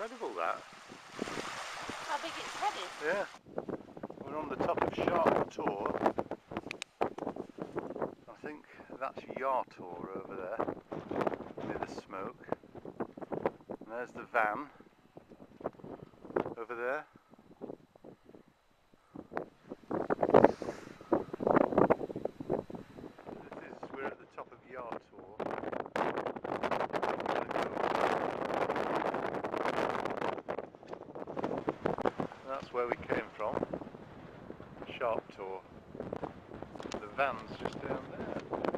incredible that. How big its head is? Yeah. We're on the top of Sharp Tor. I think that's Yar Tor over there, near the smoke. And there's the van over there. We're at the top of Yar Tor. That's where we came from, Sharp Tor. The van's just down there.